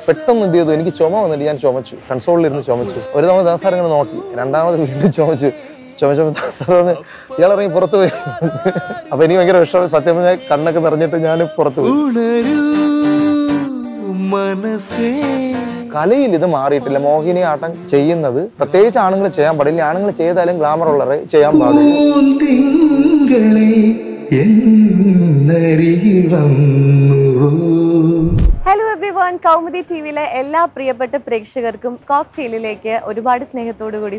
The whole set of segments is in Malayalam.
പെട്ടെന്ന് എന്ത് ചെയ്തു, എനിക്ക് ചുമ വന്നിട്ട് ഞാൻ ചുമച്ചു, കൺസോളിലിരുന്ന് ചുമച്ചു. ഒരു തവണ ദാസാർ ഇങ്ങനെ നോക്കി, രണ്ടാമത് വീണ്ടും ചുമച്ചപ്പോൾ ദാസാർ പറഞ്ഞ് ഇയാളിറങ്ങി പുറത്തു പോയി. അപ്പൊ എനിക്ക് ഭയങ്കര വിഷമം. സത്യം പറഞ്ഞാൽ കണ്ണൊക്കെ നിറഞ്ഞിട്ട് ഞാൻ പുറത്തു പോയി. കലയിൽ ഇത് മാറിയിട്ടില്ല. മോഹിനിയാട്ടം ചെയ്യുന്നത് പ്രത്യേകിച്ച് ആണുങ്ങൾ ചെയ്യാൻ പാടില്ല. ആണുങ്ങൾ ചെയ്താലും ഗ്ലാമർ ഉള്ളവരെ ചെയ്യാൻ പാടില്ല. ഹലോ എവ്രിവൺ, കൗമുദി ടിവിയിലെ എല്ലാ പ്രിയപ്പെട്ട പ്രേക്ഷകർക്കും കോക്ടെയിലിലേക്ക് ഒരുപാട് സ്നേഹത്തോടു കൂടി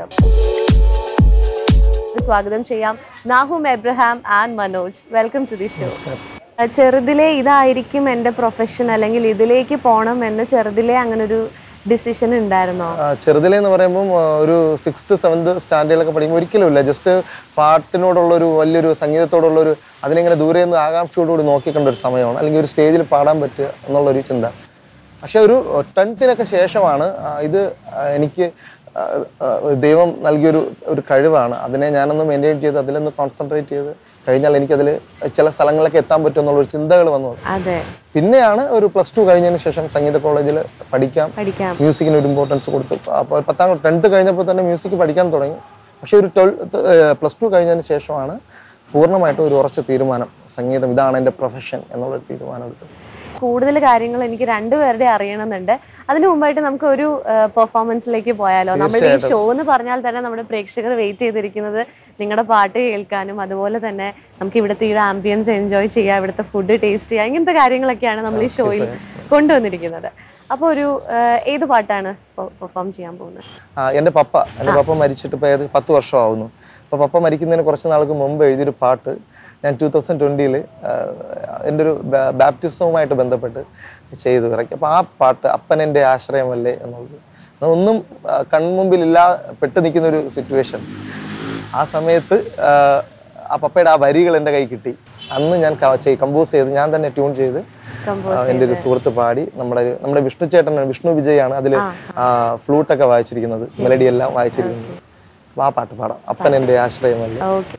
സ്വാഗതം ചെയ്യാം. Nahum Abraham and Manoj, welcome to the show. ചെറുതിലെ ഇതായിരിക്കും എൻ്റെ പ്രൊഫഷൻ, അല്ലെങ്കിൽ ഇതിലേക്ക് പോകണം എന്ന് ചെറുതിലെ അങ്ങനെ ഒരു ഡിസിഷൻ ഉണ്ടായിരുന്നോ? ചെറുതിലെ എന്ന് പറയുമ്പോൾ ഒരു 6th 7th സ്റ്റാൻഡേർഡിലൊക്കെ പഠിക്കുമ്പോൾ ഒരിക്കലും ഇല്ല. ജസ്റ്റ് പാട്ടിനോടുള്ളൊരു വലിയൊരു സംഗീതത്തോടുള്ളൊരു അതിനെങ്ങനെ ദൂരെ നിന്ന് ആകാംക്ഷയോടുകൂടി നോക്കിക്കണ്ട ഒരു സമയമാണ്, അല്ലെങ്കിൽ ഒരു സ്റ്റേജിൽ പാടാൻ പറ്റുക എന്നുള്ളൊരു ചിന്ത. പക്ഷെ ഒരു 10th ശേഷമാണ് ഇത് എനിക്ക് ദൈവം നൽകിയൊരു കഴിവാണ്. അതിനെ ഞാനൊന്ന് മെയിൻറ്റെയിൻ ചെയ്ത് അതിലൊന്ന് കോൺസെൻട്രേറ്റ് ചെയ്ത് കഴിഞ്ഞാൽ എനിക്കതിൽ ചില സ്ഥലങ്ങളിലൊക്കെ എത്താൻ പറ്റും എന്നുള്ളൊരു ചിന്തകൾ വന്നു. പിന്നെയാണ് ഒരു +2 കഴിഞ്ഞതിന് ശേഷം സംഗീത കോളേജിൽ പഠിക്കാം, മ്യൂസിക്കിന് ഒരു ഇമ്പോർട്ടൻസ് കൊടുത്തു. അപ്പോൾ 10th കഴിഞ്ഞപ്പോൾ തന്നെ മ്യൂസിക് പഠിക്കാൻ തുടങ്ങി. പക്ഷെ ഒരു +2 കഴിഞ്ഞതിന് ശേഷമാണ് പൂർണ്ണമായിട്ടും ഒരു ഉറച്ച തീരുമാനം, സംഗീതം ഇതാണ് എൻ്റെ പ്രൊഫഷൻ എന്നുള്ളൊരു തീരുമാനം എടുത്തത്. കൂടുതൽ കാര്യങ്ങൾ എനിക്ക് രണ്ടുപേരുടെ അറിയണമെന്നുണ്ട്. അതിനു മുമ്പായിട്ട് നമുക്ക് ഒരു പെർഫോമൻസിലേക്ക് പോയാലോ? നമ്മുടെ ഈ ഷോ എന്ന് പറഞ്ഞാൽ തന്നെ നമ്മുടെ പ്രേക്ഷകർ വെയിറ്റ് ചെയ്തിരിക്കുന്നത് നിങ്ങളുടെ പാട്ട് കേൾക്കാനും അതുപോലെ തന്നെ നമുക്ക് ഇവിടുത്തെ ഈ ആംബിയൻസ് എൻജോയ് ചെയ്യാം, ഇവിടുത്തെ ഫുഡ് ടേസ്റ്റ് ചെയ്യാം, ഇങ്ങനത്തെ കാര്യങ്ങളൊക്കെയാണ് നമ്മൾ ഈ ഷോയിൽ കൊണ്ടുവന്നിരിക്കുന്നത്. അപ്പോൾ ഒരു ഏത് പാട്ടാണ് പെർഫോം ചെയ്യാൻ പോകുന്നത്? എൻ്റെ പപ്പ മരിച്ചിട്ട് ഇപ്പോൾ 10 വർഷമാവുന്നു. അപ്പോൾ പപ്പ മരിക്കുന്നതിന് കുറച്ച് നാൾക്ക് മുമ്പ് എഴുതിയൊരു പാട്ട് ഞാൻ 2020 എൻ്റെ ഒരു ബാപ്റ്റിസവുമായിട്ട് ബന്ധപ്പെട്ട് ചെയ്തു ഇറക്കി. അപ്പോൾ ആ പാട്ട് അപ്പനെൻ്റെ ആശ്രയമല്ലേ എന്നുള്ളത്, അതൊന്നും പെട്ട് നിൽക്കുന്നൊരു സിറ്റുവേഷൻ. ആ സമയത്ത് ആ പപ്പയുടെ ആ വരികൾ എൻ്റെ കൈ കിട്ടി. അന്ന് ഞാൻ കമ്പോസ് ചെയ്ത് ഞാൻ തന്നെ ട്യൂൺ ചെയ്ത് എൻ്റെ ഒരു സുഹൃത്ത് പാടി. നമ്മുടെ വിഷ്ണു ചേട്ടനാണ്, വിഷ്ണു വിജയാണ് അതിൽ ഫ്ലൂട്ടൊക്കെ വായിച്ചിരിക്കുന്നത്, മെലഡി എല്ലാം വായിച്ചിരിക്കുന്നത്. അപ്പോൾ ആ പാട്ട് പാടാം, അപ്പനെൻ്റെ ആശ്രയമല്ലേ.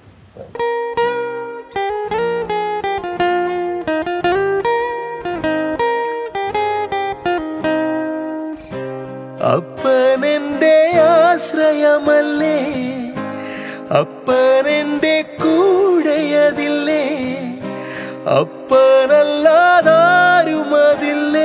അപ്പനെന്റെ ആശ്രയമല്ലേ, അപ്പനെന്റെ കൂടെയതില്ലേ, അപ്പനല്ലാതാരുമതില്ലേ,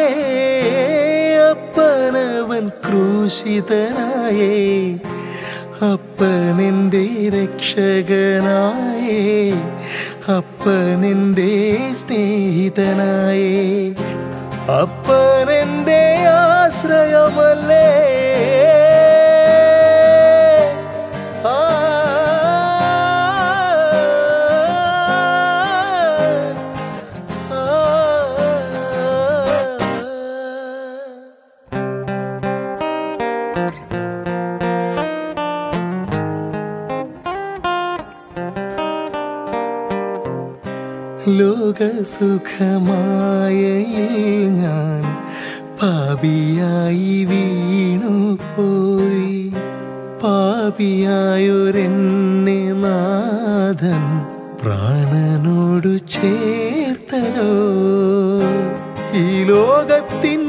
അപ്പനവൻ ക്രൂശിതനായേ, അപ്പനെന്റെ രക്ഷകനായേ, അപ്പനെന്റെ സ്നേഹിതനായേ, അപ്പനെന്റെ ആശ്രയമല്ലേ. ലോകസുഖമായയിൽ ഞാൻ പാപിയായി വീണുപോയി, പാപിയായൊരെന്നെ നാഥൻ പ്രാണനോടു ചേർത്തതോ. ഈ ലോകത്തിൻ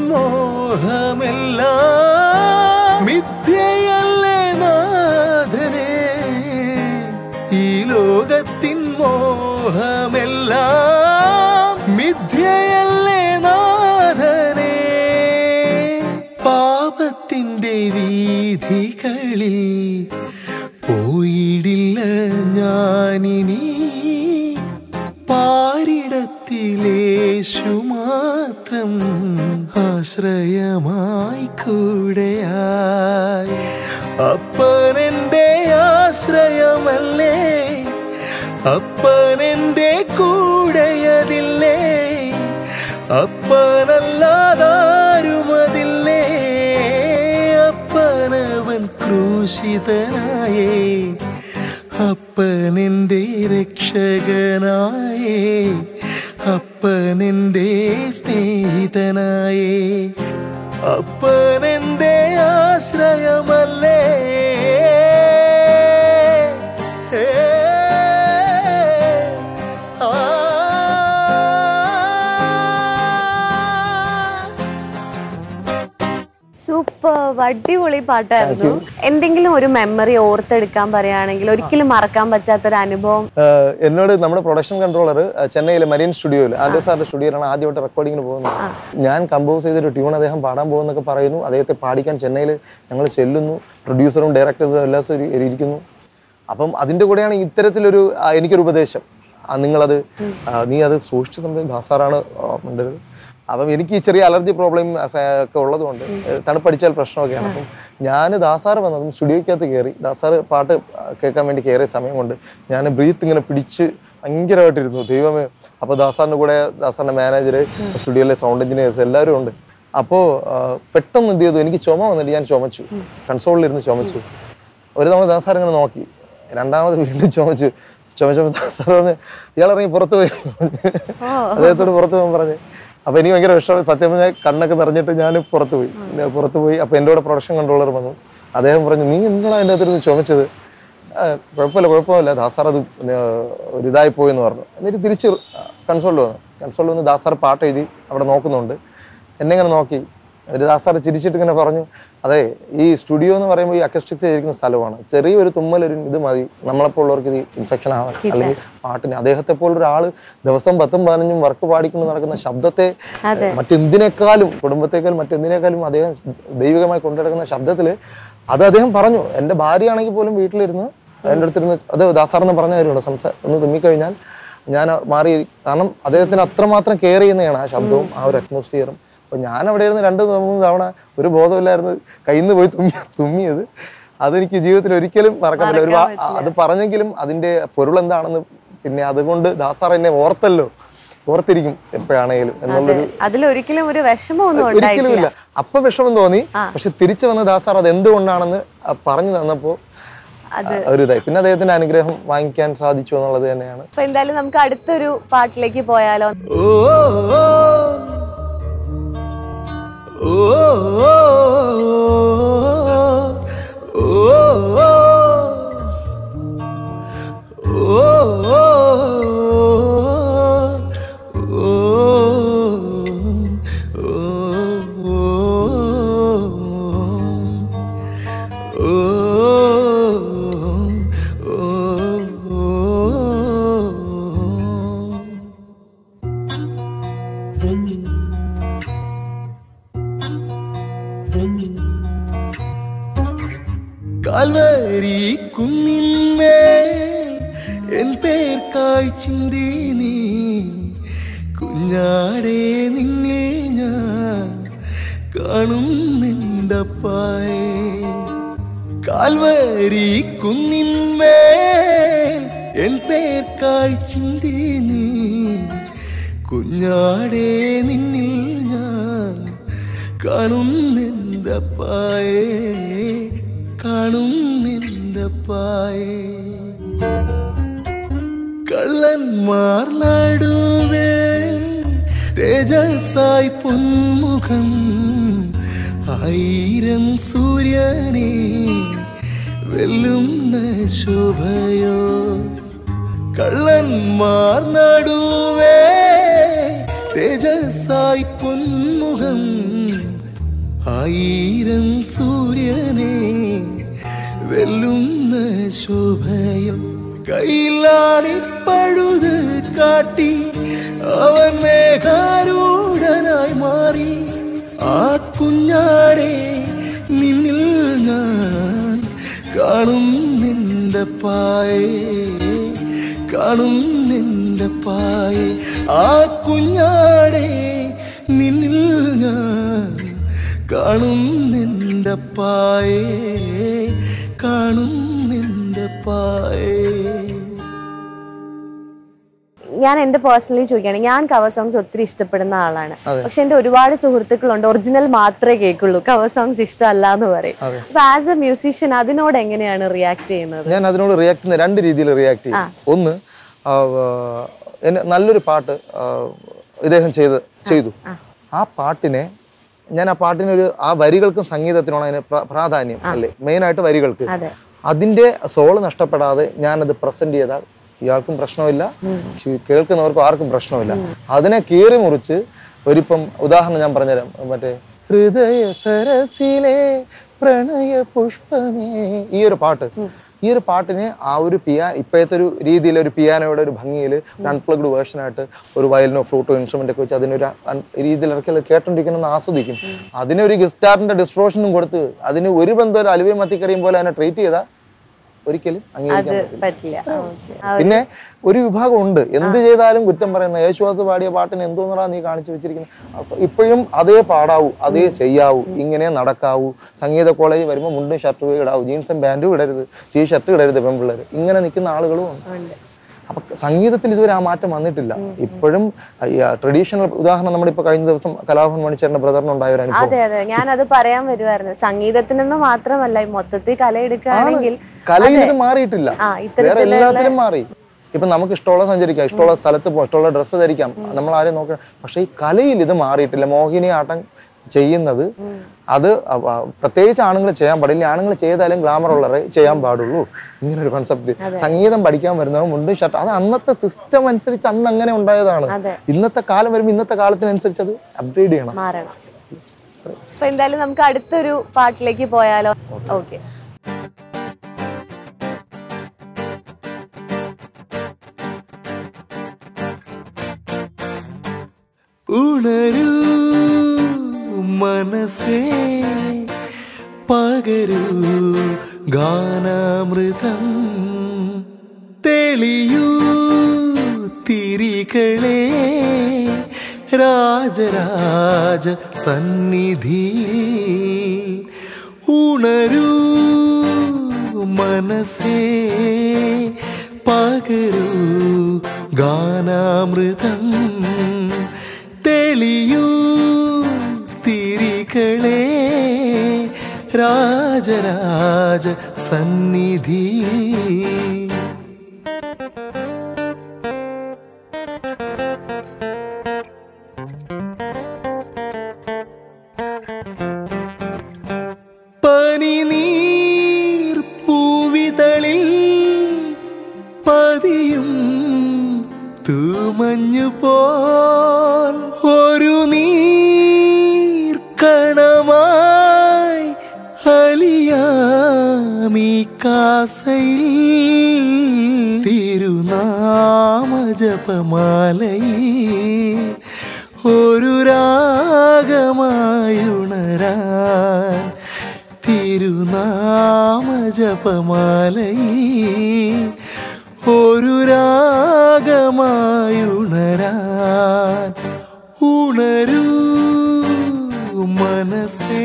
മോഹമെല്ലാം മിഥ്യയല്ലേ നാഥനെ, ഈ ലോകത്തിൻ മോഹമെല്ലാം മിഥ്യയല്ലേ നാഥനെ. പാപത്തിൻ്റെ വീഥികളിൽ പോയിടില്ല ഞാനിനി, പാരിടത്തിലേശു മാത്രം ആശ്രയമായി കൂടെയായി. അപ്പനെന്റെ ആശ്രയമല്ലേ, അപ്പനെന്റെ കൂടെയതില്ലേ, അപ്പനല്ലാതാരുമതില്ലേ, അപ്പനവൻ ക്രൂശിതനായേ, അപ്പനെന്റെ രക്ഷകനായേ, അപ്പനെന്റെ സ്നേഹിതനായേ, അപ്പനെന്റെ ആശ്രയമല്ലേ. സൂപ്പർ, അടിപൊളി പാട്ടായിരുന്നു. എന്തെങ്കിലും ഒരു മെമ്മറി ഓർത്തെടുക്കാൻ പറയുകയാണെങ്കിൽ ഒരിക്കലും മറക്കാൻ പറ്റാത്തൊരു അനുഭവം? എന്നോട് നമ്മുടെ പ്രൊഡക്ഷൻ കൺട്രോളർ ചെന്നൈയിലെ മരീൻ സ്റ്റുഡിയോയിൽ ആൻഡ്രൂ സാറിന്റെ സ്റ്റുഡിയോയിലാണ് ആദ്യമായിട്ട് റെക്കോർഡിങ്ങിന് പോകുന്നത്. ഞാൻ കമ്പോസ് ചെയ്തൊരു ട്യൂൺ അദ്ദേഹം പാടാൻ പോകുന്നൊക്കെ പറയുന്നു. അദ്ദേഹത്തെ പാടിക്കാൻ ചെന്നൈയിൽ ഞങ്ങൾ ചെല്ലുന്നു. പ്രൊഡ്യൂസറും ഡയറക്ടേഴ്സും എല്ലാം ഇരിക്കുന്നു. അപ്പം അതിൻ്റെ കൂടെയാണ് ഇത്തരത്തിലൊരു എനിക്കൊരു ഉപദേശം, നിങ്ങളത് നീ അത് സൂക്ഷിച്ച സമയം ദാസാറാണ് ഉണ്ടത്. അപ്പം എനിക്ക് ഈ ചെറിയ അലർജി പ്രോബ്ലം ഒക്കെ ഉള്ളതുകൊണ്ട് തണുപ്പടിച്ചാൽ പ്രശ്നമൊക്കെയാണ്. അപ്പം ഞാൻ ദാസാറ് വന്നതും സ്റ്റുഡിയോയ്ക്കകത്ത് കയറി ദാസാറ് പാട്ട് കേൾക്കാൻ വേണ്ടി കയറിയ സമയം കൊണ്ട് ഞാൻ ബ്രീത്ത് ഇങ്ങനെ പിടിച്ച് ഭയങ്കരമായിട്ടിരുന്നു. ദൈവമേ. അപ്പോൾ ദാസാറിൻ്റെ കൂടെ ദാസാറിൻ്റെ മാനേജർ, സ്റ്റുഡിയോയിലെ സൗണ്ട് എഞ്ചിനീയേഴ്സ് എല്ലാവരും ഉണ്ട്. അപ്പോൾ പെട്ടെന്ന് എന്ത് ചെയ്തു, എനിക്ക് ചുമ വന്നിട്ട് ഞാൻ ചുമച്ചു, കൺസോളിലിരുന്ന് ചുമച്ചു. ഒരു തവണ ദാസാർ ഇങ്ങനെ നോക്കി, രണ്ടാമത് വീണ്ടും ചുമച്ചപ്പോൾ ദാസാർ പറഞ്ഞ് ഇയാളിറങ്ങി പുറത്ത് പോയി, അദ്ദേഹത്തോട് പുറത്ത് പോകാൻ പറഞ്ഞ്. അപ്പോൾ എനിക്ക് ഭയങ്കര വിഷമം. സത്യം പറഞ്ഞാൽ കണ്ണൊക്കെ നിറഞ്ഞിട്ട് ഞാൻ പുറത്ത് പോയി. അപ്പോൾ എൻ്റെ കൂടെ പ്രൊഡക്ഷൻ കൺട്രോളർ വന്നു. അദ്ദേഹം പറഞ്ഞു, നീ എന്താണ് അതിൻ്റെ അകത്തിരുന്ന് ചുമച്ചത്? കുഴപ്പമില്ല ദാസാർ അത് ഒരു ഇതായി പോയെന്ന് പറഞ്ഞു. എന്നിട്ട് തിരിച്ച് കൺസോളിൽ വന്ന് ദാസാർ പാട്ട് എഴുതി അവിടെ നോക്കുന്നുണ്ട്. എന്നെ ഇങ്ങനെ നോക്കി. എന്നിട്ട് ദാസാർ ചിരിച്ചിട്ട് ഇങ്ങനെ പറഞ്ഞു, അതെ ഈ സ്റ്റുഡിയോ എന്ന് പറയുമ്പോൾ ഈ അക്കസ്റ്റിക്സ് ചെയ്തിരിക്കുന്ന സ്ഥലമാണ്, ചെറിയൊരു തുമ്മലൊരു ഇത് മതി നമ്മളപ്പോൾ ഉള്ളവർക്ക് ഇത് ഇൻഫെക്ഷൻ ആവാൻ. അല്ലെങ്കിൽ പാട്ടിന് അദ്ദേഹത്തെ പോലൊരാൾ ദിവസം 10-15 വർക്ക് പാടിക്കൊണ്ട് നടക്കുന്ന ശബ്ദത്തെ മറ്റെന്തിനേക്കാളും കുടുംബത്തെക്കാളും മറ്റെന്തിനേക്കാളും അദ്ദേഹം ദൈവികമായി കൊണ്ടുനടക്കുന്ന ശബ്ദത്തിൽ അത് അദ്ദേഹം പറഞ്ഞു. എൻ്റെ ഭാര്യയാണെങ്കിൽ പോലും വീട്ടിലിരുന്ന് എൻ്റെ അടുത്തിരുന്ന് അത് ദാസാറെന്ന് പറഞ്ഞ കാര്യമുണ്ട്, ഒന്ന് തുമ്മിക്കഴിഞ്ഞാൽ ഞാൻ മാറി. കാരണം അദ്ദേഹത്തിന് അത്രമാത്രം കെയർ ചെയ്യുന്നതാണ് ആ ശബ്ദവും ആ ഒരു അറ്റ്മോസ്ഫിയറും. അപ്പോൾ ഞാൻ അവിടെ ഇരുന്ന് 2-3 തവണ ഒരു ബോധമില്ലായിരുന്നു കയ്യിൽ നിന്ന് പോയി തുമ്മിയത്. അതെനിക്ക് ജീവിതത്തിൽ ഒരിക്കലും മറക്കാൻ പറ്റില്ല. അത് പറഞ്ഞെങ്കിലും അതിൻ്റെ പൊരുളെന്താണെന്ന് പിന്നെ അതുകൊണ്ട് ദാസാർ എന്നെ ഓർത്തിരിക്കും എപ്പോഴാണെങ്കിലും എന്നുള്ളൊരു അതിലൊരിക്കലും ഒരു വിഷമമൊന്നും ഒരിക്കലും ഇല്ല. അപ്പൊ വിഷമം തോന്നി, പക്ഷെ തിരിച്ചു വന്ന ദാസാർ അത് എന്തുകൊണ്ടാണെന്ന് പറഞ്ഞു തന്നപ്പോ ഒരു ഇതായി. പിന്നെ അദ്ദേഹത്തിന്റെ അനുഗ്രഹം വാങ്ങിക്കാൻ സാധിച്ചു എന്നുള്ളത് തന്നെയാണ്. അപ്പൊ എന്തായാലും നമുക്ക് അടുത്തൊരു പാട്ടിലേക്ക് പോയാലോ? കാൽവരി കുന്നിന്മേൽ എൻ പേർക്കായി ചിന്തി നീ കുഞ്ഞാടേ നിന്നിൽ ഞാൻ കാണും നിന്റപ്പായേ. കാൽവരി കുന്നിന്മേൽ എൻ പേർക്കായി ചിന്തി നീ കുഞ്ഞാടേ നിന്നിൽ ഞാൻ കാണും നിന്റപ്പായേ, കാണും നിന്റപ്പായേ. കള്ളന്മാർ നടുവേ തേജസ്സായി പൊന്മുഖം 1000 സൂര്യനെ വെല്ലുന്ന ശോഭയോ. കള്ളന്മാർ നടുവേ തേജസ്സായി പൊന്മുഖം 1000 സൂര്യനെ വെല്ലുന്ന ശോഭയും. കൈലാടി പഴുത് കാട്ടി അവൻ മേഘാരൂഢനായി മാറി. ആ കുഞ്ഞാടേ നിന്നിൽ ഞാൻ കാണും നിന്റപ്പായേ, കാണും നിന്റപ്പായേ. ആ കുഞ്ഞാടേ നിന്നിൽ ഞാൻ കാണും നിന്റപ്പായേ, കാണും നിന്റപ്പായേ. ഞാൻ എന്റെ പേഴ്സണലി ചോദിക്കുകയാണ്, ഞാൻ കവർ സോങ്സ് ഒത്തിരി ഇഷ്ടപ്പെടുന്ന ആളാണ്. പക്ഷെ എന്റെ ഒരുപാട് സുഹൃത്തുക്കളുണ്ട് ഒറിജിനൽ മാത്രമേ കേൾക്കുള്ളൂ, കവർ സോങ്സ് ഇഷ്ടമല്ല എന്ന് പറയും. അപ്പൊ ആസ് എ മ്യൂസീഷ്യൻ അതിനോട് എങ്ങനെയാണ് റിയാക്ട് ചെയ്യുന്നത്? ഞാൻ അതിനോട് റിയാക്ട് ചെയ്യുന്ന 2 രീതിയിൽ റിയാക്ട് ചെയ്യും. ഒന്ന്, നല്ലൊരു പാട്ട് ഇദ്ദേഹം ചെയ്തു, ആ പാട്ടിനെ ഞാൻ ആ വരികൾക്കും സംഗീതത്തിനാണ് അതിന് പ്രാധാന്യം അല്ലേ, മെയിനായിട്ട് വരികൾക്ക്. അതിന്റെ സോള് നഷ്ടപ്പെടാതെ ഞാനത് പ്രസന്റ് ചെയ്താൽ ഇയാൾക്കും പ്രശ്നമില്ല, കേൾക്കുന്നവർക്കും ആർക്കും പ്രശ്നമില്ല. അതിനെ കീറി മുറിച്ച് ഒരിപ്പം ഉദാഹരണം ഞാൻ പറഞ്ഞുതരാം. മറ്റേ ഹൃദയ സരസിലെ പ്രണയ പുഷ്പമേ. ഈ ഒരു പാട്ടിനെ ആ ഒരു ഇപ്പോഴത്തെ ഒരു രീതിയിൽ ഒരു പിയാനോയുടെ ഒരു ഭംഗിയിൽ അൺപ്ലഗ്ഡ് വേർഷനായിട്ട് ഒരു വയലിനോ ഫ്ലൂട്ടോ ഇൻസ്ട്രുമെന്റ് ഒക്കെ വെച്ച് അതിനൊരു രീതിയിൽ ഇറക്കി കേട്ടോണ്ടിരിക്കുന്ന ആസ്വദിക്കും. അതിനൊരു ഗിറ്റാറിന്റെ ഡിസ്ട്രോഷനും കൊടുത്ത് അതിന് ഒരു ബന്ധം അലുവയെ മത്തിക്കറിയും പോലെ അതിനെ ട്രീറ്റ് ചെയ്താൽ ഒരിക്കലും അംഗീകരിക്കാൻ പറ്റില്ല. പിന്നെ ഒരു വിഭാഗം ഉണ്ട് എന്ത് ചെയ്താലും കുറ്റം പറയുന്ന. യേശുദാസ് പാടിയ പാട്ടിന് എന്തോന്നറാ നീ കാണിച്ചു വെച്ചിരിക്കുന്നത്. ഇപ്പോഴും അതേ പാടാവൂ, അതേ ചെയ്യാവൂ, ഇങ്ങനെ നടക്കാവൂ. സംഗീത കോളേജ് വരുമ്പോൾ മുണ്ടും ഷർട്ടും ഇടാവൂ, ജീൻസും പാൻറ്റും ഇടരുത്, ടീഷർട്ട് ഇടരുത് പെൺപിള്ളേർ, ഇങ്ങനെ നിൽക്കുന്ന ആളുകളും ഉണ്ട്. അപ്പൊ സംഗീതത്തിൽ ഇതുവരെ ആ മാറ്റം വന്നിട്ടില്ല. ഇപ്പോഴും ട്രഡീഷണൽ ഉദാഹരണം നമ്മുടെ ഇപ്പൊ കഴിഞ്ഞ ദിവസം കലാഭവൻ മണിച്ചേട്ടന്റെ ബ്രദറിനുണ്ടായ ഒരു അനുഭവം. അതെ അതെ, ഞാനത് പറയാൻ വരുമായിരുന്നു. സംഗീതത്തിനൊന്നും മാത്രമല്ല, മൊത്തത്തിൽ കലയെടുക്കുകയാണെങ്കിൽ കലയിൽ ഇത് മാറിയിട്ടില്ല, വേറെ എല്ലാത്തിലും മാറി. ഇപ്പൊ നമുക്ക് ഇഷ്ടമുള്ള സഞ്ചരിക്കാം, ഇഷ്ടമുള്ള സ്ഥലത്ത് പോകാം, ഇഷ്ടമുള്ള ഡ്രസ്സ് ധരിക്കാം, നമ്മൾ ആരെയും നോക്കണം. പക്ഷെ ഈ കലയിൽ ഇത് മാറിയിട്ടില്ല. മോഹിനിയാട്ടം ചെയ്യുന്നത് അത് പ്രത്യേകിച്ച് ആണുങ്ങൾ ചെയ്യാൻ പാടില്ല, ആണുങ്ങൾ ചെയ്താലും ഗ്ലാമർ ഉള്ളവരെ ചെയ്യാൻ പാടുള്ളൂ, ഇങ്ങനെ ഒരു കോൺസെപ്റ്റ്. സംഗീതം പഠിക്കാൻ വരുന്നവർ മുണ്ടും ഷർട്ട്, അത് അന്നത്തെ സിസ്റ്റം അനുസരിച്ച് അന്ന് അങ്ങനെ ഉണ്ടായതാണ്. ഇന്നത്തെ കാലം വരുമ്പോൾ ഇന്നത്തെ കാലത്തിനനുസരിച്ച് അത് അപ്ഗ്രേഡ് ചെയ്യണം. അപ്പൊ എന്തായാലും നമുക്ക് അടുത്തൊരു പാട്ടിലേക്ക് പോയാലോ? ഓക്കെ. ഉണരൂ മനസ്സേ പകരൂ ഗാനാമൃതം, തെളിയൂ തിരികളെ രാജരാജ സന്നിധിയിൽ. ഉണരൂ മനസ്സേ പകരൂ ഗാനാമൃതം, തെളിയൂ തിരികളെ രാജരാജ സന്നിധിയിൽ. പനിനീർ പൂവിതളിൽ പതിയും തൂമഞ്ഞു പോൽ ഒരു നീർക്കണമായി അലിയാമീ കാസയിൽ. തിരുനാമജപമാലയിൽ ഒരു രാഗമായുണരാൻ, തിരുനാമജപമാലയിൽ ഒരു രാഗമായുണരാൻ. ഉണരൂ മനസ്സേ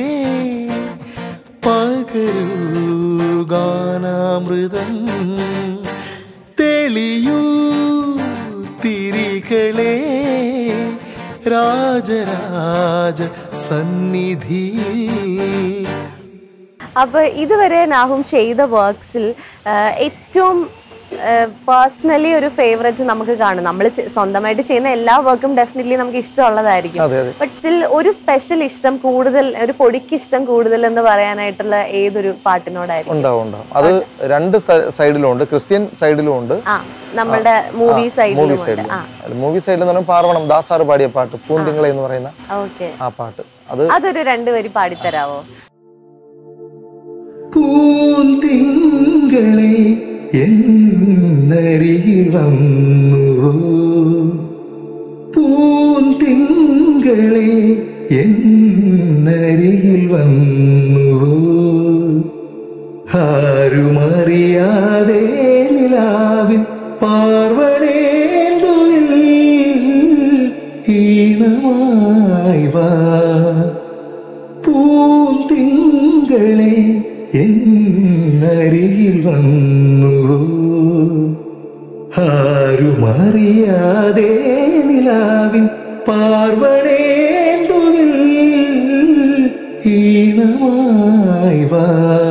പകരൂ ഗാനാമൃതം, തെളിയൂ തിരികളെ രാജരാജ സന്നിധിയിൽ. അപ്പൊ ഇതുവരെ നാഹും ചെയ്ത വർക്ക്സിൽ ഏറ്റവും പേഴ്സണലി ഒരു ഫേവറേറ്റ് നമുക്ക് കാണും. നമ്മൾ സ്വന്തമായിട്ട് ചെയ്യുന്ന എല്ലാ വർക്കും ഡെഫിനറ്റ്ലി നമുക്ക് ഇഷ്ടമുള്ളതായിരിക്കും. ബട്ട് സ്റ്റിൽ ഒരു സ്പെഷ്യൽ ഇഷ്ടം കൂടുതൽ, ഒരു പൊടിക്ക് ഇഷ്ടം കൂടുതൽ എന്ന് പറയാനായിട്ടുള്ള ഏതൊരു പാട്ടിനോടായിരിക്കും? അത് രണ്ട് സൈഡിലും ഉണ്ട്, ക്രിസ്ത്യൻ സൈഡിലും ഉണ്ട്, നമ്മളുടെ മൂവി സൈഡിലും. മൂവി സൈഡിൽ എന്ന് പാർവണം ദാസാറ് പാടിയ പാട്ട് പൂന്തിങ്കളെ എന്ന് പറയുന്ന ആ പാട്ട്, അതൊരു രണ്ടുപേര് പാടിത്തരാവോ? പൂന്തിങ്കളെ എന്നരികിൽ വന്നുവോ, പൂന്തിങ്കളെ എന്നരികിൽ വന്നുവോ, ആരുമറിയാതെ നിലാവിൻ പാർവണേന്തുവിൽ ഈണമായി വാ, പൂന്തിങ്കളെ എന്നരികിൽ വന്നുവോ, ആരുമറിയാതെ നിലാവിൻ പാർവണേന്തുവിൽ ഈണമായി വാ.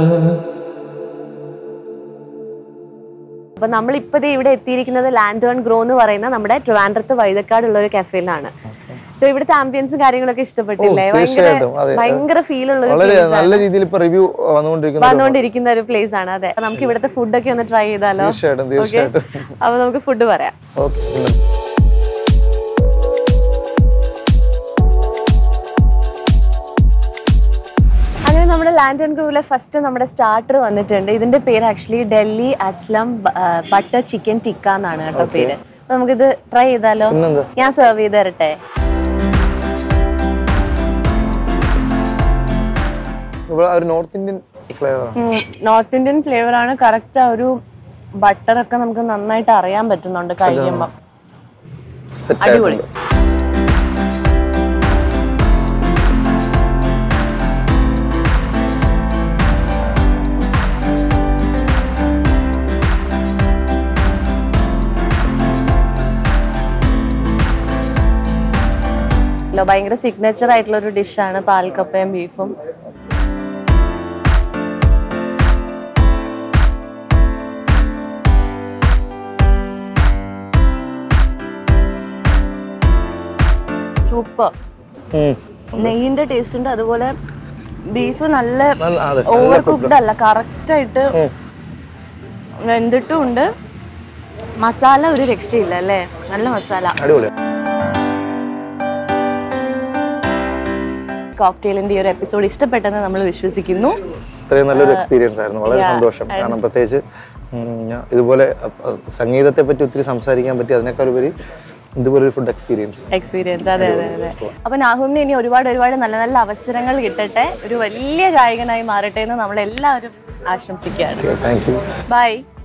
അപ്പൊ നമ്മളിപ്പോ ഇവിടെ എത്തിയിരിക്കുന്നത് ലാൻഡ് ഓൺ ഗ്രോ എന്ന് പറയുന്ന നമ്മുടെ ട്രിവാൻഡ്രത്ത് വൈതക്കാടുള്ള ഒരു കഫേയിലാണ്. സോ ഇവിടുത്തെ ആംബിയൻസും കാര്യങ്ങളൊക്കെ ഇഷ്ടപ്പെട്ടില്ലേ? ഭയങ്കര ഫീൽ ഉള്ള നല്ല രീതിയിൽ ഇപ്പൊ റിവ്യൂ വന്നുകൊണ്ടിരിക്കുന്ന ഒരു പ്ലേസ് ആണ്. അതെ, നമുക്ക് ഇവിടുത്തെ ഫുഡൊക്കെ ഒന്ന് ട്രൈ ചെയ്താലോ? അപ്പൊ നമുക്ക് ഫുഡ് പറയാം. ലാൻഡ് ആൻഡ് ഗ്രൂവിലെ ഫസ്റ്റ് നമ്മുടെ സ്റ്റാർട്ടർ വന്നിട്ടുണ്ട്. ഇതിന്റെ പേര് actually Delhi Aslam butter chicken tikka എന്നാണ് കേട്ടോ പേര്. അപ്പൊ നമുക്കിത് ട്രൈ ചെയ്താലോ? ഞാൻ സെർവ് ചെയ്ത് തരട്ടെ. North Indian flavour, north Indian flavour ആണ്. കറക്റ്റ് ആ ഒരു ബട്ടറൊക്കെ നമുക്ക് നന്നായിട്ട് അറിയാൻ പറ്റുന്നുണ്ട് കഴിയുമ്പോ. അടിപൊളി. ഭയങ്കര സിഗ്നേച്ചർ ആയിട്ടുള്ള ഒരു ഡിഷാണ് പാൽക്കപ്പയും ബീഫും. സൂപ്പർ. നെയ്യിന്റെ ടേസ്റ്റ് ഉണ്ട്, അതുപോലെ ബീഫ് നല്ല ഓവർ കുക്ക്ഡ് അല്ല, കറക്റ്റ് ആയിട്ട് വെന്തിട്ടും ഉണ്ട്. മസാല ഒരു രക്ഷയില്ല അല്ലേ, നല്ല മസാല. കോക്ടെയിലിന്റെ ഈ ഒരു എപ്പിസോഡ് ഇഷ്ടപ്പെട്ടെന്ന് നമ്മൾ വിശ്വസിക്കുന്നു. ഇത്രയും നല്ലൊരു എക്സ്പീരിയൻസ് ആയിരുന്നു, വളരെ സന്തോഷം. കാരണം പ്രത്യേകിച്ച് ഇതുപോലെ സംഗീതത്തെ പറ്റി ഒത്തിരി സംസാരിക്കാൻ പറ്റി, അതിനേക്കാൾ ഉപരി ഇതുപോലെ ഒരു ഫുഡ് എക്സ്പീരിയൻസ്. അതെ അതെ അതെ. അപ്പൊ നാഹുമിന് ഇനി ഒരുപാട് നല്ല നല്ല അവസരങ്ങൾ കിട്ടട്ടെ, ഒരു വലിയ ഗായകനായി മാറട്ടെ എന്ന് നമ്മളെല്ലാവരും ആശംസിക്കുകയാണ്. Thank you. ബൈ.